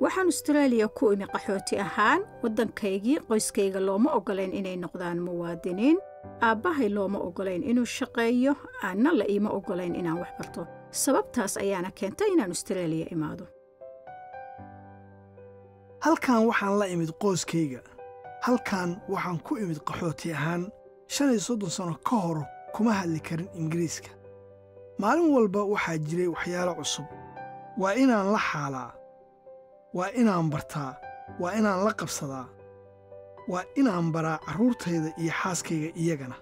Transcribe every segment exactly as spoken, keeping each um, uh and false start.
waxaan Australia ku imi qaxooti ahaan waddankaygii qoyskayga looma ogolayn inay noqdaan muwaadiniin aabbahay looma ogolayn inuu shaqeeyo aanna la iima ogolayn inaan wax barto sababtaas ayaana keentay inaan Australia imaado halkan waxaan la imid qoyskayga halkan waxaan ku imid qaxooti ahaan shan iyo soddon sano ka hor kuma hadli karin Ingiriiska maalin walba waxaa jiray waxyaalo cusub waa inaan la xaalaa waa inaan bartaa waa inaan la qabsadaa waa inaan baraa carruurtayda iyo xaaskayga iyagana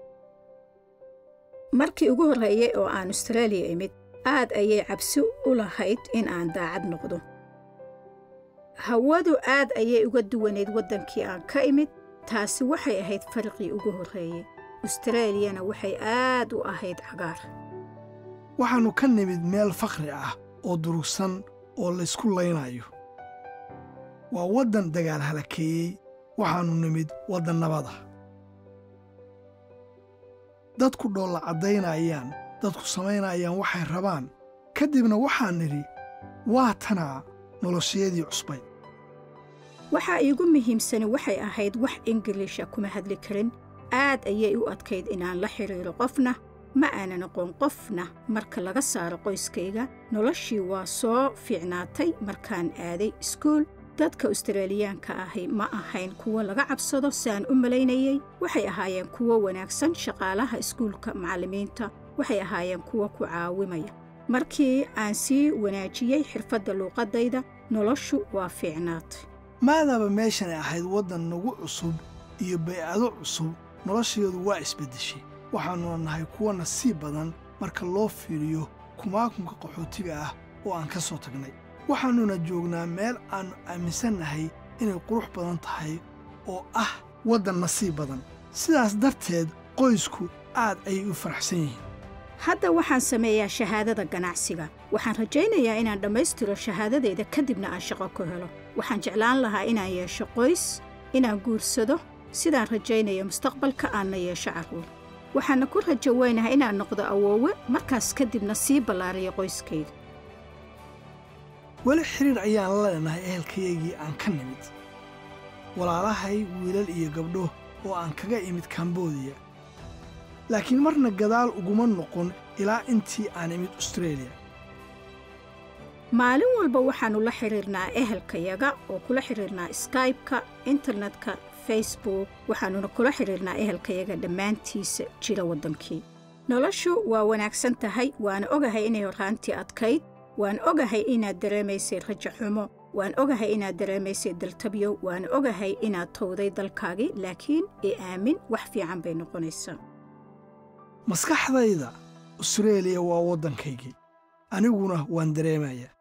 markii ugu horreeyay oo aan Australia imid aad ayay cabsi u lahayd in aan daacad noqdo hawadu aad ayay uga duwaneed waddankii aan ka imid taasi waxay ahayd farqii ugu horreeyay Australiana waxay aad u ahayd cagaar waxaanu ka nimid meel faqri ah oo durugsan oo la isku laynayo waa waddan dagaal halakeeyey waxaanu nimid waddan nabada dadku dhoolla caddaynayaan dadku samaynayaan waxay rabaan kadibna waxaan nidhi waa tanaa noloshayadii cusbay waxa iigu muhiimsani waxay ahayd wax Ingiriisha kuma hadli karin aad ayay u adkayd inaan la xiriiro qofna ma aanan aqoon qofna marka laga saaro qoyskayga noloshii waa soo fiicnaatay markaan aaday iskuul dadka Australiyaanka ahi ma ahayn kuwa laga cabsado saan u malaynayay waxay ahaayeen kuwa wanaagsan shaqaalaha iskuulka macallimiinta waxay ahaayeen kuwa ku caawimaya markii aan sii wanaajiyay xirfadda luuqadayda noloshu waa fiicnaatay maadaama meeshan ahayd waddan nagu cusub iyo bay'ado cusub nolosheedu waa isbeddeshay waxaanu nahay kuwa nasiib badan marka loo fiiriyo kumaakunka qaxootiga ah oo aan ka soo tagnay waxaanuna joognaa meel aannu aaminsannahay inay qurux badan tahay oo ah waddan nasiib badan sidaas darteed qoysku aad ayay u faraxsan yihiin hadda waxaan sameeyaa shahaadada ganacsiga waxaan rajaynayaa inaan dhammaystiro shahaadadayda kadibna aan shaqo ku helo waxaan jeclaan lahaa inaan yeesho qoys inaan guursado sidaan rajaynayo mustaqbalka aanna yeesho carruur waxaana ku rajo weynahay inaan noqdo awoowe markaas kadibna sii ballaariyo qoyskayga weli xiriir ayaan la leenahay ehelkayaygii aan ka nimid walaalahay wiilal iyo gabdho oo aan kaga imid Cambodia laakiin marna gadaal uguma noqon ilaa intii aan imid Australia maalin walba waxaanu la xiriirnaa ehelkayaga oo kula xiriirnaa Skype-ka internetka Facebook waxaanuna kula xiriirnaa ehelkayaga dhammaantiisa jira waddankii noloshu waa wanaagsan tahay waan ogahay inay horraantii adkayd waan ogahay inaad dareemaysay rajo xumo waan ogahay inaad dareemaysay daltabyo waan ogahay inaad towday dalkaagii laakiin i aamin wax fiican bay noqonaysaa maskaxdayda Australia waa waddankaygii aniguna waan dareemayaa